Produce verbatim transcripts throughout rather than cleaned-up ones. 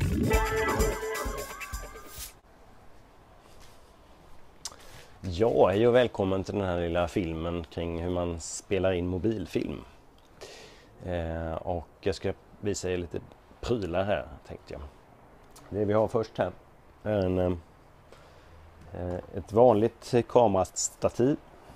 Ja, hej och välkommen till den här lilla filmen kring hur man spelar in mobilfilm. Eh, och jag ska visa er lite prylar här, tänkte jag. Det vi har först här är en, eh, ett vanligt kamerastativ.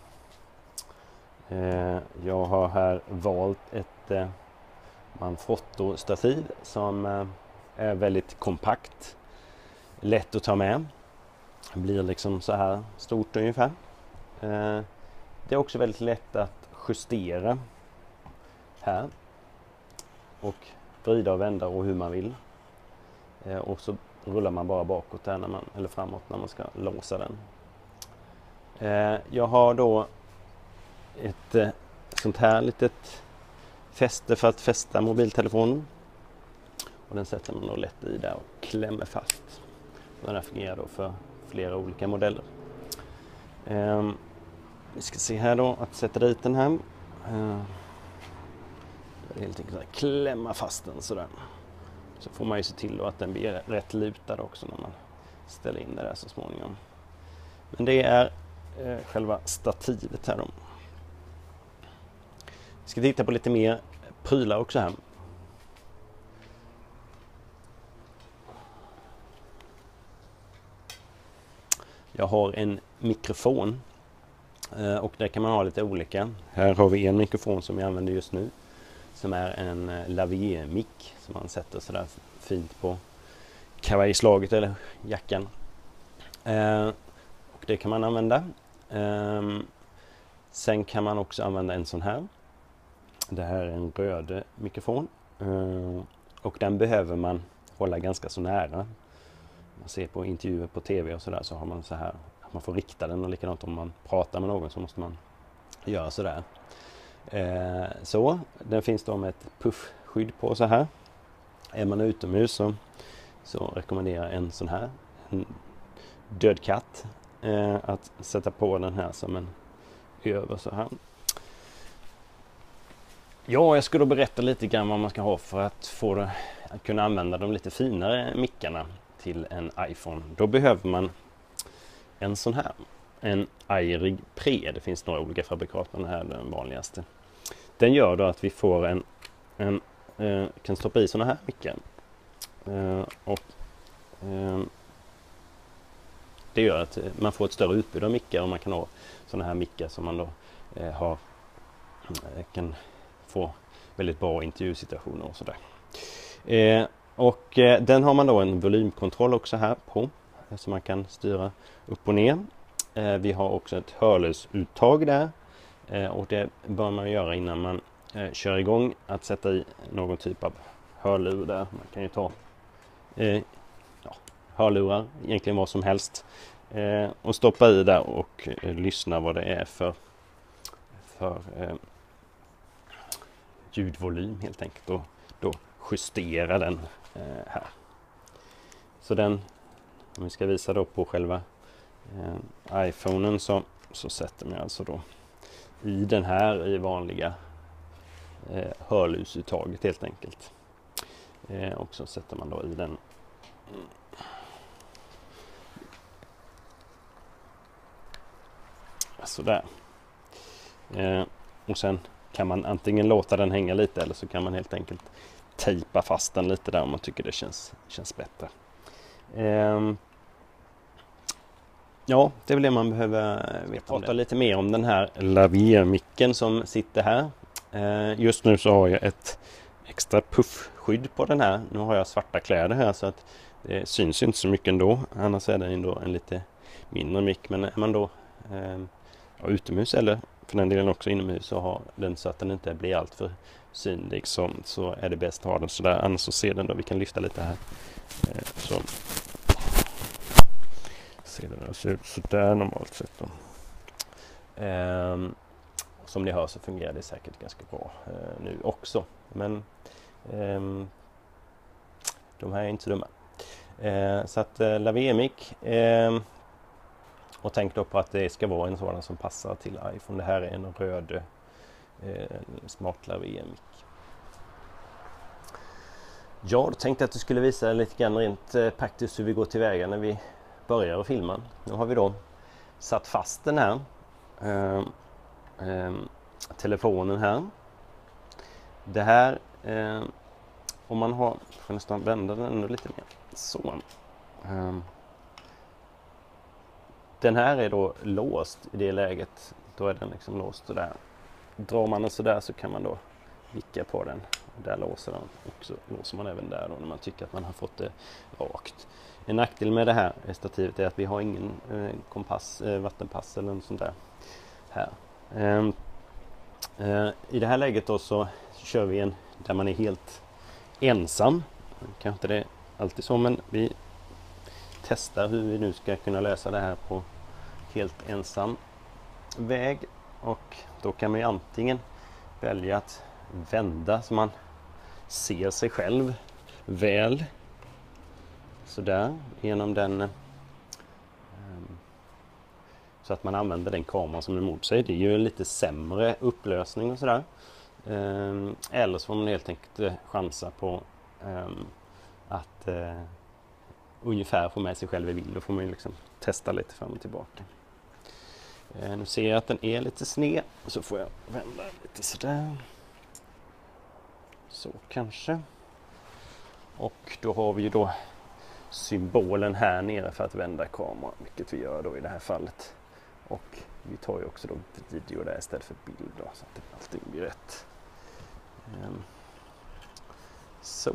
Eh, jag har här valt ett eh, Manfrotto-stativ som eh, är väldigt kompakt, lätt att ta med. Det blir liksom så här stort ungefär. Eh, det är också väldigt lätt att justera här och vrida och vända och hur man vill. Eh, och så rullar man bara bakåt där när man, eller framåt när man ska låsa den. Eh, jag har då ett eh, sånt här litet fäste för att fästa mobiltelefonen. Och den sätter man då lätt i där och klämmer fast. Och den här fungerar då för flera olika modeller. Eh, vi ska se här då att sätta dit den här. Eh, helt enkelt att klämma fast den sådär. Så får man ju se till då att den blir rätt lutad också när man ställer in det där så småningom. Men det är eh, själva stativet här då. Vi ska titta på lite mer prylar också här. Jag har en mikrofon eh, och där kan man ha lite olika. Här har vi en mikrofon som jag använder just nu. Som är en eh, lavalier-mick som man sätter sådär fint på kavajslaget eller jackan. Eh, och det kan man använda. Eh, sen kan man också använda en sån här. Det här är en röd mikrofon. Eh, och den behöver man hålla ganska så nära. Man ser på intervjuer på tv och sådär så har man så här. Man får rikta den och likadant om man pratar med någon så måste man göra sådär. Eh, så, den finns då med ett puffskydd på så här. Är man utomhus så, så rekommenderar en sån här, en död katt, eh, att sätta på den här som en över så här. Ja, jag ska då berätta lite grann vad man ska ha för att få det, att kunna använda de lite finare mickarna till en iPhone. Då behöver man en sån här. En iRig Pre. Det finns några olika fabrikat, men den här är den vanligaste. Den gör då att vi får en, en eh, kan stoppa i såna här mickar. Eh, och eh, det gör att man får ett större utbud av mickar och man kan ha såna här mickar som man då eh, har eh, kan få väldigt bra intervjusituationer och sådär. Eh, och eh, den har man då en volymkontroll också här på så man kan styra upp och ner. Eh, vi har också ett hörlursuttag där eh, och det bör man göra innan man eh, kör igång att sätta i någon typ av hörlur där. Man kan ju ta eh, ja, hörlurar, egentligen vad som helst eh, och stoppa i där och eh, lyssna vad det är för, för eh, ljudvolym helt enkelt och då justera den eh, här. Så den, om vi ska visa då på själva eh, iPhonen så, så sätter man alltså då i den här i vanliga eh, hörlursuttaget helt enkelt. Eh, och så sätter man då i den sådär. Eh, och sen kan man antingen låta den hänga lite eller så kan man helt enkelt tejpa fast den lite där om man tycker det känns, känns bättre. Eh, ja, det är väl det man behöver veta. Prata lite mer om den här lavalier-micken som sitter här. Eh, just nu så har jag ett extra puffskydd på den här. Nu har jag svarta kläder här så att det syns inte så mycket ändå. Annars är det ändå en lite mindre mick. Men är man då eh, ja, utomhus eller för den delen också inomhus så har den så att den inte blir allt för synlig så, så är det bäst att ha den sådär. Annars så ser den då, vi kan lyfta lite här. Eh, så ser den ser ut sådär normalt sett då. Eh, som ni hör så fungerar det säkert ganska bra eh, nu också. Men eh, de här är inte så dumma. Eh, så att eh, lavalier-mick eh, och tänk då på att det ska vara en sådan som passar till iPhone. Det här är en röd eh, smart lavalier-mick. Ja, då tänkte jag att du skulle visa lite grann rent eh, praktiskt hur vi går tillväga när vi börjar att filma. Nu har vi då satt fast den här eh, eh, telefonen här. Det här, eh, om man har, jag får nästan vända den ännu lite mer. Så. Eh, den här är då låst i det läget. Då är den liksom låst sådär. Drar man den sådär så kan man då vicka på den. Där låser den och så låser man även där då när man tycker att man har fått det rakt. En nackdel med det här stativet är att vi har ingen eh, kompass, eh, vattenpass eller något sånt där här. Eh, eh, I det här läget då så kör vi en där man är helt ensam. Kanske inte det är alltid så, men vi testar hur vi nu ska kunna lösa det här på helt ensam väg. Och då kan man ju antingen välja att vända så man ser sig själv väl sådär genom den, så att man använder den kameran som är emot sig. Det är ju en lite sämre upplösning och sådär. Eller så får man helt enkelt chansa på att ungefär få med sig själv i bild. Då får man ju liksom testa lite fram och tillbaka. Nu ser jag att den är lite sned, så får jag vända lite sådär. Så kanske. Och då har vi ju då symbolen här nere för att vända kameran, vilket vi gör då i det här fallet. Och vi tar ju också då video där istället för bild då, så att allting blir rätt. Så.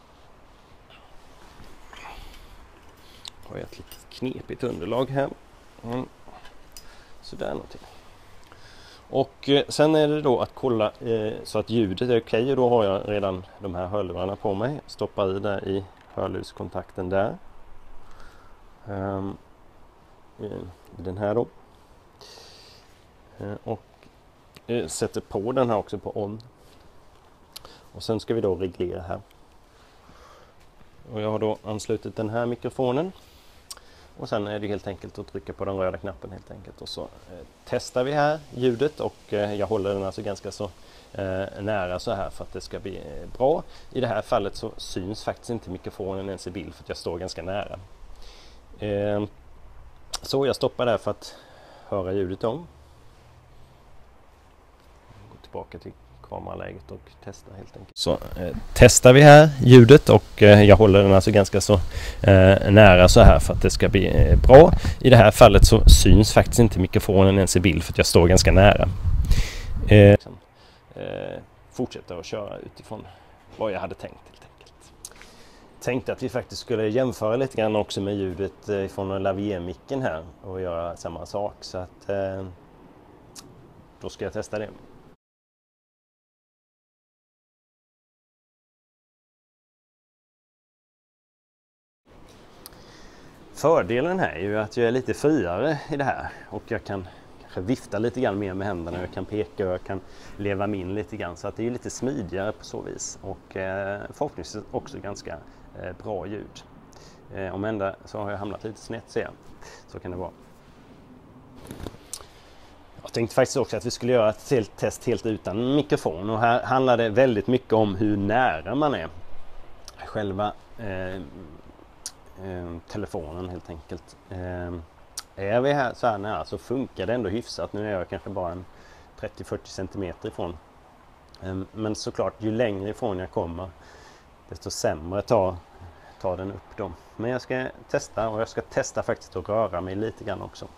Har jag ett litet knepigt underlag här. Mm. Så där någonting. Och eh, sen är det då att kolla eh, så att ljudet är okej, okay, och då har jag redan de här hörlurarna på mig. Stoppar i där i hörlurskontakten där. Um, den här då. Uh, och uh, sätter på den här också på on. Och sen ska vi då reglera här. Och jag har då anslutit den här mikrofonen. Och sen är det helt enkelt att trycka på den röda knappen helt enkelt. Och så eh, testar vi här ljudet, och eh, jag håller den alltså ganska så eh, nära så här för att det ska bli eh, bra. I det här fallet så syns faktiskt inte mikrofonen ens i bild för att jag står ganska nära. Eh, så jag stoppar där för att höra ljudet om. Gå tillbaka till kameraläget och testa helt enkelt. Så eh, testar vi här ljudet, och eh, jag håller den alltså ganska så eh, nära så här för att det ska bli eh, bra. I det här fallet så syns faktiskt inte mikrofonen ens i bild för att jag står ganska nära. Eh, eh, fortsätter att köra utifrån vad jag hade tänkt helt enkelt. Tänkte att vi faktiskt skulle jämföra lite grann också med ljudet eh, från lavalier-micken här och göra samma sak, så att eh, då ska jag testa det. Fördelen här är ju att jag är lite friare i det här, och jag kan kanske vifta lite grann mer med händerna, jag kan peka och jag kan leva mig in lite grann, så att det är lite smidigare på så vis, och eh, förhoppningsvis också ganska eh, bra ljud. Eh, om ända så har jag hamnat lite snett, ser jag. Så kan det vara. Jag tänkte faktiskt också att vi skulle göra ett helt test helt utan mikrofon, och här handlar det väldigt mycket om hur nära man är själva eh, telefonen helt enkelt. Är vi här så här nära så funkar det ändå hyfsat. Nu är jag kanske bara en trettio till fyrtio centimeter ifrån. Men såklart, ju längre ifrån jag kommer desto sämre tar, tar den upp dem. Men jag ska testa, och jag ska testa faktiskt att röra mig lite grann också.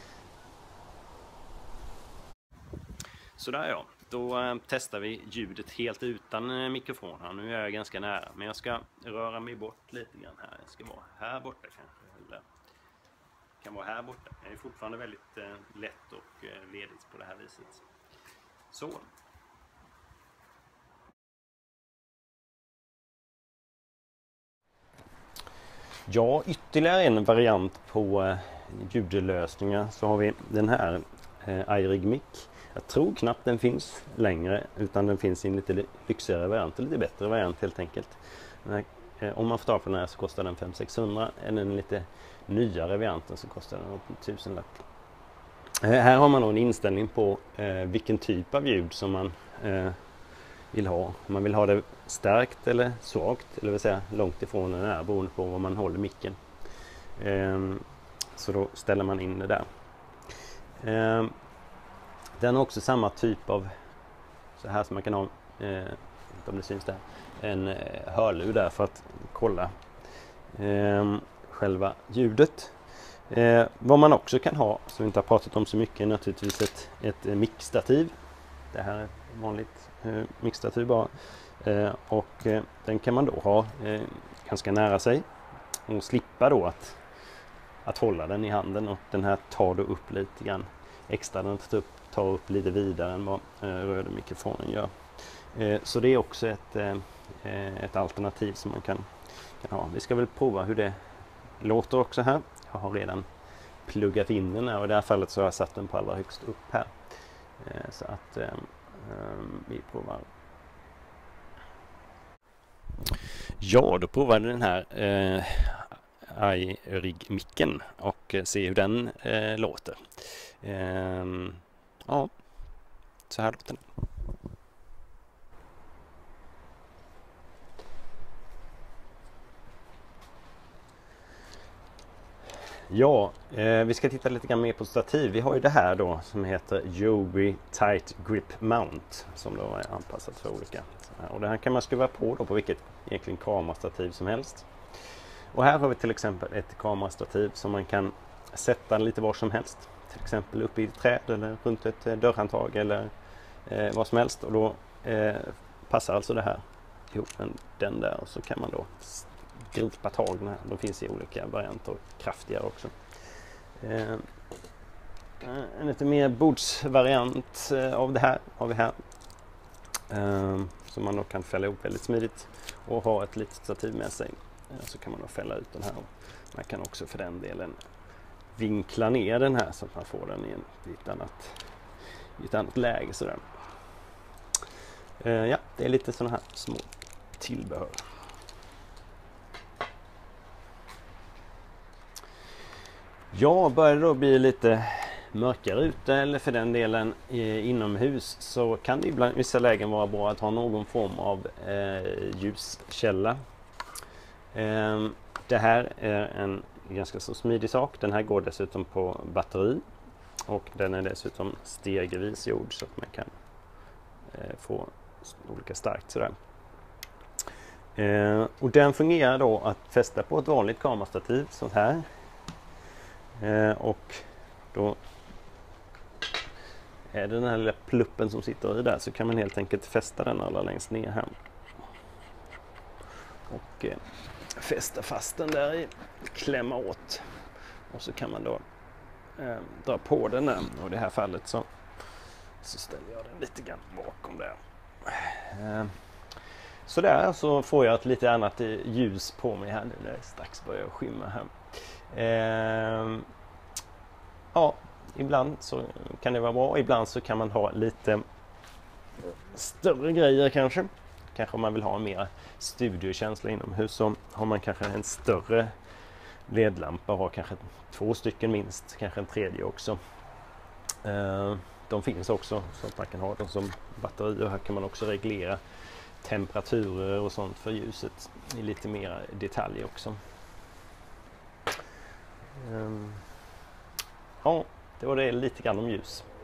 Sådär ja, då äh, testar vi ljudet helt utan äh, mikrofon här. Nu är jag ganska nära, men jag ska röra mig bort lite grann här. Jag ska vara här borta kanske, eller kan vara här borta. Det är fortfarande väldigt äh, lätt och äh, ledigt på det här viset. Så. Ja, ytterligare en variant på äh, ljudlösningar, så har vi den här äh, iRig Mic. Jag tror knappt den finns längre, utan den finns i en lite lyxigare variant, en lite bättre variant helt enkelt. Men, eh, om man får ta på den här så kostar den fem till sexhundra, eller den lite nyare varianten så kostar den upp tusen lapp. Eh, här har man då en inställning på eh, vilken typ av ljud som man eh, vill ha. Om man vill ha det starkt eller svagt, eller vill säga långt ifrån den är, beroende på var man håller micken. Eh, så då ställer man in det där. Eh, den har också samma typ av, så här som man kan ha, eh, om det syns där, en eh, hörlur där för att kolla eh, själva ljudet. Eh, vad man också kan ha, som vi inte har pratat om så mycket, är naturligtvis ett, ett eh, mixstativ. Det här är ett vanligt eh, mixstativ bara. Eh, och eh, den kan man då ha eh, ganska nära sig och slippa då att, att hålla den i handen, och den här tar då upp lite grann extra, den tar upp, tar upp lite vidare än vad eh, rödmikrofonen gör. Eh, så det är också ett, eh, ett alternativ som man kan, kan ha. Vi ska väl prova hur det låter också här. Jag har redan pluggat in den här, och i det här fallet så har jag satt den på allra högst upp här. Eh, så att eh, vi provar. Ja, då provade den här eh, iRig-micken och eh, se hur den eh, låter. Eh, ja, så här låter den. Ja, eh, vi ska titta lite grann mer på stativ. Vi har ju det här då som heter Joby Tight Grip Mount, som då är anpassat för olika. Och det här kan man skruva på då på vilket egentligen kamerastativ som helst. Och här har vi till exempel ett kamerastativ som man kan sätta lite var som helst. Till exempel uppe i ett träd eller runt ett dörrhandtag eller eh, vad som helst. Och då eh, passar alltså det här ihop med den där, och så kan man då gripa tag den här. De finns i olika varianter, kraftigare också. Eh, en lite mer bordsvariant eh, av det här har vi här. Eh, som man då kan fälla ihop väldigt smidigt och ha ett litet stativ med sig. Eh, så kan man då fälla ut den här. Man kan också för den delen vinkla ner den här så att man får den i, en, i, ett, annat, i ett annat läge. Sådär. Eh, ja, det är lite sådana här små tillbehör. Ja, börjar det då bli lite mörkare ute, eller för den delen eh, inomhus, så kan det ibland i vissa lägen vara bra att ha någon form av eh, ljuskälla. Eh, det här är en ganska så smidig sak. Den här går dessutom på batteri, och den är dessutom stegvis gjord så att man kan eh, få olika starkt sådär. Eh, och den fungerar då att fästa på ett vanligt kamerastativ så här. Eh, och då är det den här lilla pluppen som sitter i där, så kan man helt enkelt fästa den allra längst ner här. Och eh, fästa fast den där i, klämma åt. Och så kan man då eh, dra på den där. Och i det här fallet så, så ställer jag den lite grann bakom där. Eh, så där så får jag ett lite annat ljus på mig här nu när det strax börjar skymma här. Eh, ja, ibland så kan det vara bra. Ibland så kan man ha lite större grejer kanske. Kanske om man vill ha en mer studiokänsla inomhus, så har man kanske en större ledlampa, har kanske två stycken minst, kanske en tredje också. Eh, de finns också så att man kan ha dem som batteri, och här kan man också reglera temperaturer och sånt för ljuset i lite mer detalj också. Um, ja, det var det lite grann om ljus.